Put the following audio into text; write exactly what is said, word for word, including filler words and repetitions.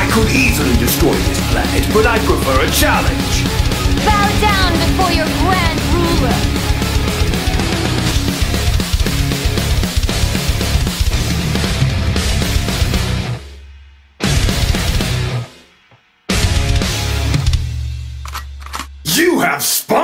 could easily destroy this planet, but I prefer a challenge. Bow down before your grand ruler. You have spoken!